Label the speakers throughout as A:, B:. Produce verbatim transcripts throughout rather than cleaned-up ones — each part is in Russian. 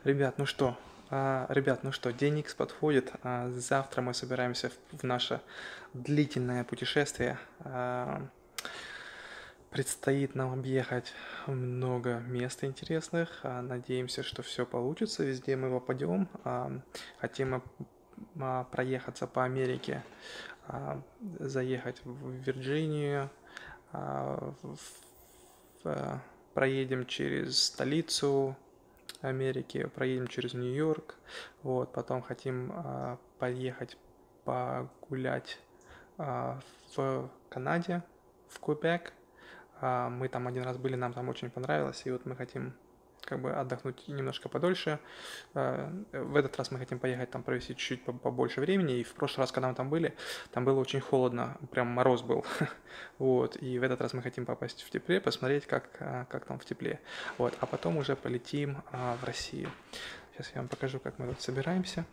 A: Ребят, ну что, а, ребят, ну что, день Икс подходит. а, Завтра мы собираемся в, в наше длительное путешествие. А, Предстоит нам объехать много мест интересных. а, Надеемся, что все получится, везде мы попадем. А, Хотим мы, а, проехаться по Америке, а, заехать в Вирджинию, а, в- в- проедем через столицу Америки, проедем через Нью-Йорк, вот, потом хотим а, поехать погулять а, в Канаде, в Квебек. А, мы там один раз были, нам там очень понравилось, и вот мы хотим как бы отдохнуть немножко подольше. А, В этот раз мы хотим поехать там провести чуть-чуть побольше времени, и в прошлый раз, когда мы там были, там было очень холодно, прям мороз был. Вот, и в этот раз мы хотим попасть в тепле, посмотреть, как, а, как там в тепле. Вот, а потом уже полетим а, в Россию. Сейчас я вам покажу, как мы тут собираемся.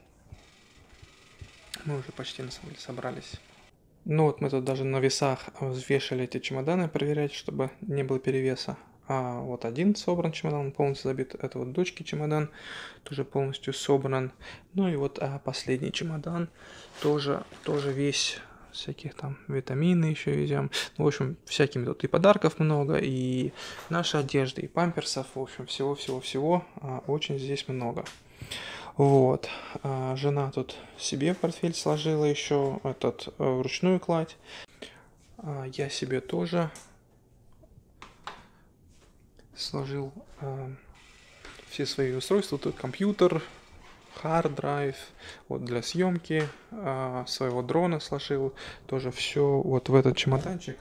A: Мы уже почти на самом деле собрались. Ну вот мы тут даже на весах взвешивали эти чемоданы, проверять, чтобы не было перевеса. А вот один собран чемодан, он полностью забит. Это вот дочки чемодан, тоже полностью собран. Ну и вот а, последний чемодан, тоже, тоже весь, всяких там витамины еще везем. Ну, в общем, всякими тут и подарков много, и нашей одежды, и памперсов, в общем, всего-всего-всего а, очень здесь много. Вот. А жена тут себе портфель сложила еще, этот, э, вручную кладь. А я себе тоже сложил а, все свои устройства. Тут компьютер, hard drive, вот для съемки, а, своего дрона сложил. Тоже все вот в этот чемоданчик.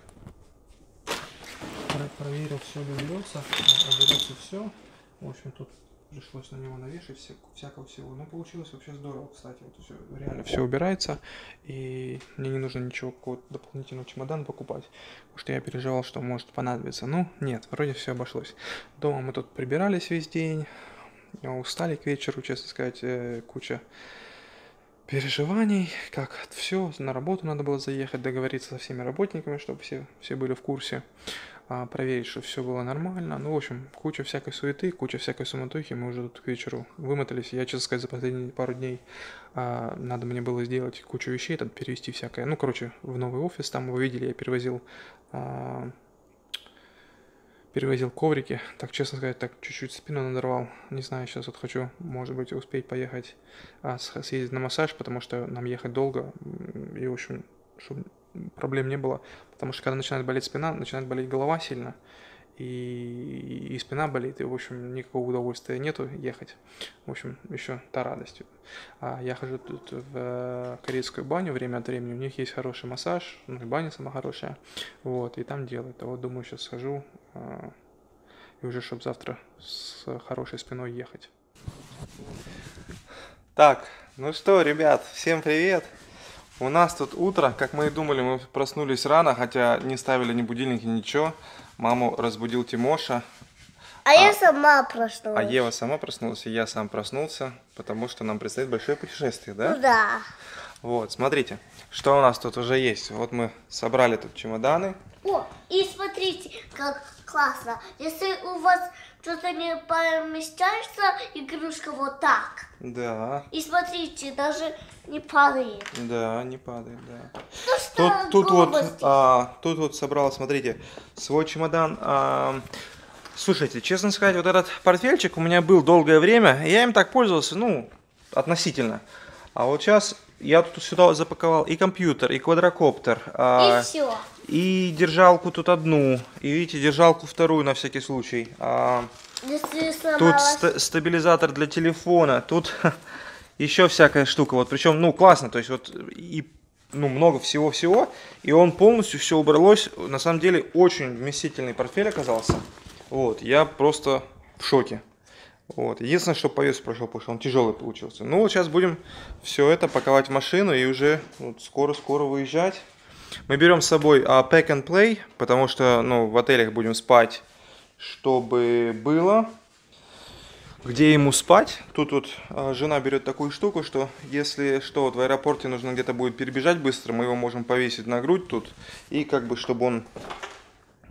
A: Проверил, все ли берется, берется все. В общем, тут пришлось на него навешать вся, всякого всего. Но получилось вообще здорово, кстати. Вот все, реально все убирается. И мне не нужно ничего, какого-то дополнительного чемодана покупать. Потому что я переживал, что может понадобиться. Ну, нет, вроде все обошлось. Дома мы тут прибирались весь день. Устали к вечеру, честно сказать, куча переживаний, как все, на работу надо было заехать, договориться со всеми работниками, чтобы все, все были в курсе, а, проверить, что все было нормально. Ну, в общем, куча всякой суеты, куча всякой суматохи, мы уже тут к вечеру вымотались. Я, честно сказать, за последние пару дней а, надо мне было сделать кучу вещей, там, перевести всякое. Ну, короче, в новый офис, там вы видели, я перевозил... А, перевозил коврики, так честно сказать, так чуть-чуть спину надорвал. Не знаю, сейчас вот хочу, может быть, успеть поехать, а, съездить на массаж, потому что нам ехать долго, и, в общем, чтобы проблем не было. Потому что когда начинает болеть спина, начинает болеть голова сильно, и, и спина болит, и, в общем, никакого удовольствия нету ехать. В общем, еще та радость. А я хожу тут в корейскую баню время от времени, у них есть хороший массаж, ну и баня сама хорошая, вот, и там делают. А вот думаю, сейчас схожу, а, и уже, чтобы завтра с хорошей спиной ехать. Так, ну что, ребят, всем привет! У нас тут утро, как мы и думали, мы проснулись рано, хотя не ставили ни будильники, ничего. Маму разбудил Тимоша.
B: А, а я сама проснулась.
A: А Ева сама проснулась, и я сам проснулся, потому что нам предстоит большое путешествие, да?
B: Ну да.
A: Вот, смотрите, что у нас тут уже есть. Вот мы собрали тут чемоданы.
B: О, и смотрите, как классно. Если у вас что-то не помещается, игрушка вот так.
A: Да.
B: И смотрите, даже не падает.
A: Да, не падает, да.
B: Ну что,
A: Тут, тут вот, а, тут вот собрал, смотрите, свой чемодан. А, слушайте, честно сказать, вот этот портфельчик у меня был долгое время, я им так пользовался, ну, относительно. А вот сейчас я тут сюда запаковал и компьютер, и квадрокоптер. А,
B: и все.
A: И держалку тут одну, и видите, держалку вторую на всякий случай. А, тут ста стабилизатор для телефона, тут еще всякая штука. Вот, причем, ну, классно, то есть вот и ну, много всего-всего, и он полностью все убралось. На самом деле очень вместительный портфель оказался. Вот, я просто в шоке. Вот. Единственное, что по весу прошел, потому что он тяжелый получился. Ну вот сейчас будем все это паковать в машину и уже скоро-скоро вот, выезжать. Мы берем с собой а, Pack and Play, потому что ну, в отелях будем спать, чтобы было где ему спать. Тут вот а, жена берет такую штуку, что если что, вот в аэропорте нужно где-то будет перебежать быстро, мы его можем повесить на грудь тут. И как бы, чтобы он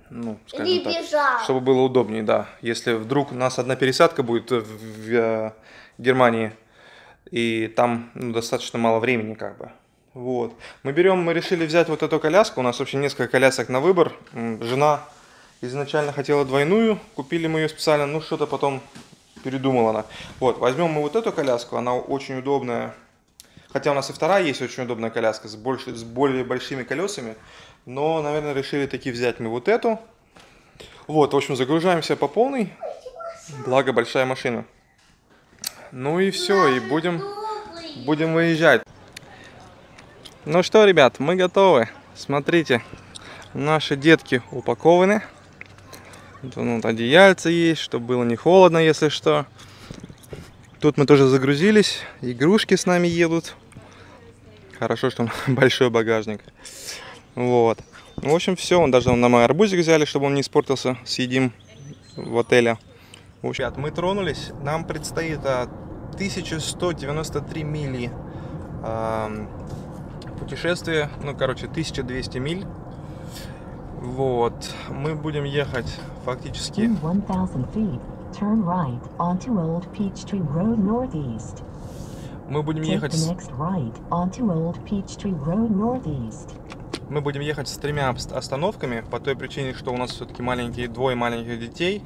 A: ну, скажем
B: Не
A: так,
B: бежал.
A: чтобы было удобнее, да. Если вдруг у нас одна пересадка будет в, в, э, Германии, и там ну, достаточно мало времени, как бы. Вот. Мы берем, мы решили взять вот эту коляску. У нас вообще несколько колясок на выбор. М, Жена изначально хотела двойную, купили мы ее специально, ну что-то потом передумала она. Вот, возьмем мы вот эту коляску, она очень удобная. Хотя у нас и вторая есть очень удобная коляска с, больше, с более большими колесами. Но, наверное, решили таки взять мы вот эту. Вот, в общем, загружаемся по полной. Благо, большая машина. Ну и все, и будем, будем выезжать. Ну что, ребят, мы готовы. Смотрите, наши детки упакованы. Тут вот одеяльце есть, чтобы было не холодно, если что. Тут мы тоже загрузились. Игрушки с нами едут. Хорошо, что большой багажник. Вот. В общем, все. Он даже нам арбузик взяли, чтобы он не испортился. Съедим в отеле. В общем, ребят, мы тронулись. Нам предстоит тысяча сто девяносто три мили э, путешествие. Ну, короче, тысяча двести миль. Вот. Мы будем ехать фактически...
C: Turn right onto Old Peachtree Road Northeast.
A: Мы будем
C: Take
A: ехать...
C: the next right onto Old Peachtree Road Northeast.
A: Мы будем ехать с тремя остановками, по той причине, что у нас все-таки маленькие, двое маленьких детей.